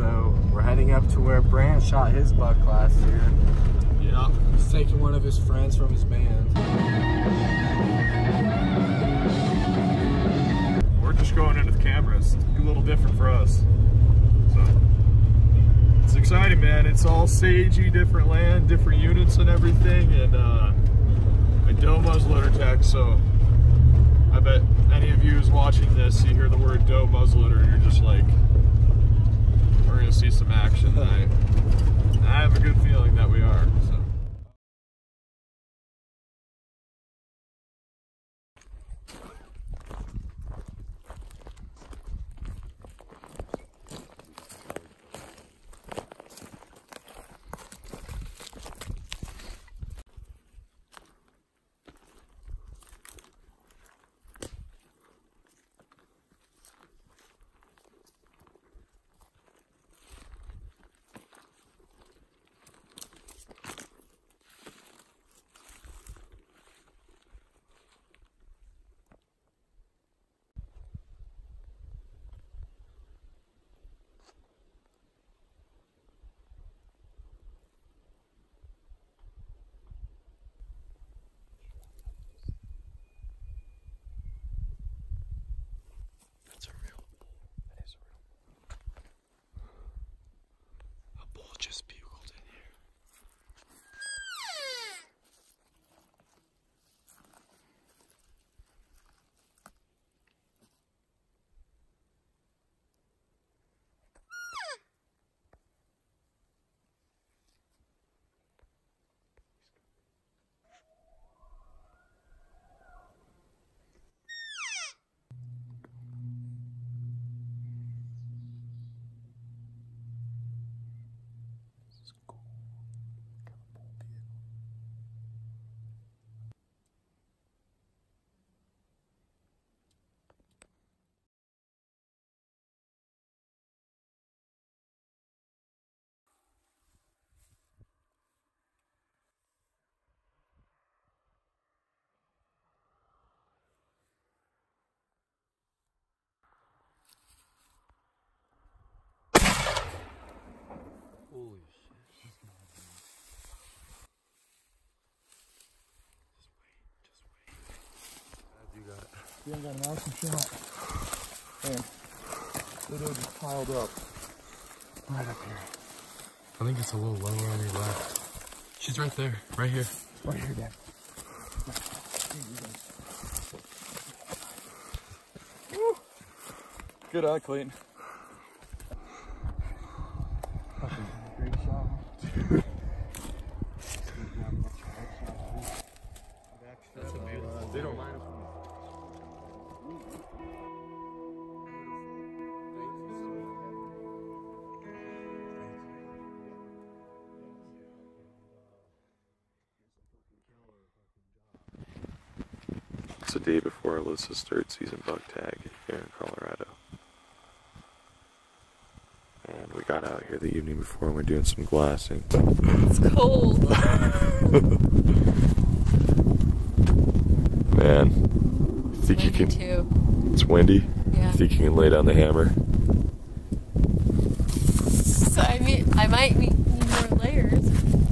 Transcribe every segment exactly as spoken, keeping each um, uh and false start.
so we're heading up to where Brant shot his buck last year. Yeah, he's taking one of his friends from his band. We're just going into the cameras. It's a little different for us. So it's exciting, man. It's all sagey, different land, different units and everything, and uh, a doe muzzleloader tech, so I bet any of you who's watching this, you hear the word doe muzzleloader and you're just like, we're gonna see some action tonight. I have a good feeling that we are. So. Just bugled in here. Holy shit. Just wait, just wait. You got it. Yeah, I got an awesome shot. Man, the doe just piled up. Right up here. I think it's a little lower on your left. She's right there, right here. Right here, Dad. Woo. Good eye, Clayton. Great shot. That's a beautiful. They don't mind us. It's the day before Alyssa's third season buck tag here in Colorado. And we got out here the evening before and we're doing some glassing. It's cold. Man, you think you can... Too. It's windy? Yeah. You think you can lay down the hammer? So I mean, I might need more layers.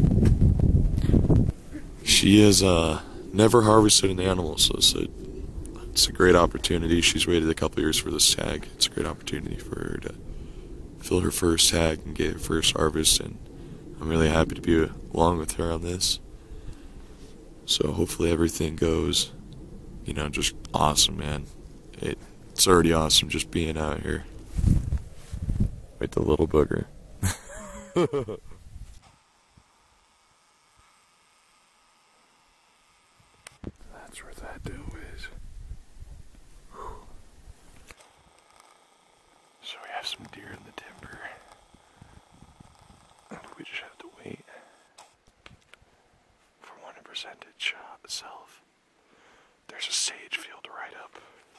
She has uh, never harvested an animal, so it's a, it's a great opportunity. She's waited a couple years for this tag. It's a great opportunity for her to fill her first tag and get her first harvest, and I'm really happy to be along with her on this. So hopefully everything goes, you know, just awesome, man. It, it's already awesome just being out here with the little booger. That's where that doe is. Whew. So we have some deer in the timber. We just have to wait for one to present itself. There's a sage field right up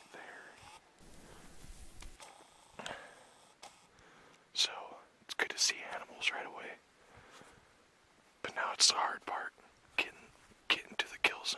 there. So it's good to see animals right away. But now it's the hard part, getting getting to the kill zone.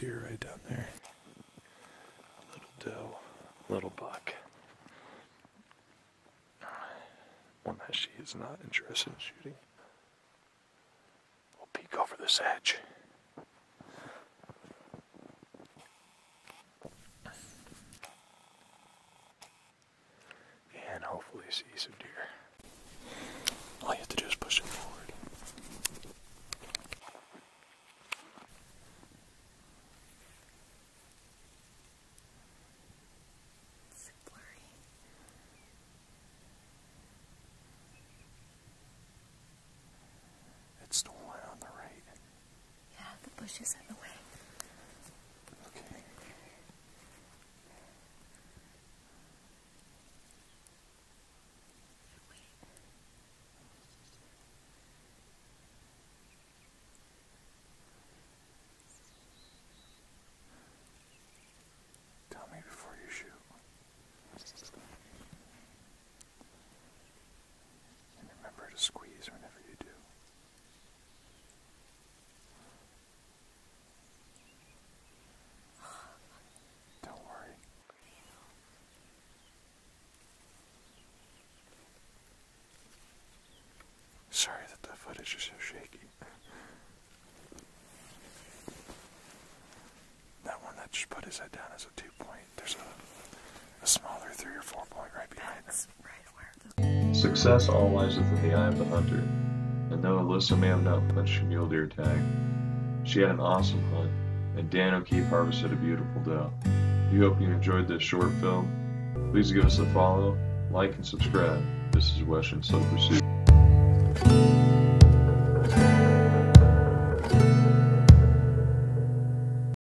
deer right down there. Little doe, little buck. One that she is not interested in shooting. We'll peek over this edge. And hopefully see some deer. All you have to do is push it forward. It's blurry. It's the one on the right. Yeah, the bush is in the way. Okay. Tell me before you shoot. And remember to squeeze whenever you do. Don't worry. Sorry that the footage is so shaky. That one that just put his head down is a two point. There's a, a smaller three or four point right behind him. That's right where the Success all lies within the eye of the hunter. And though Alyssa may have not punched a mule deer tag, she had an awesome hunt, and Dan O'Keefe harvested a beautiful doe. We hope you enjoyed this short film. Please give us a follow, like, and subscribe. This is Western Slow Pursuit.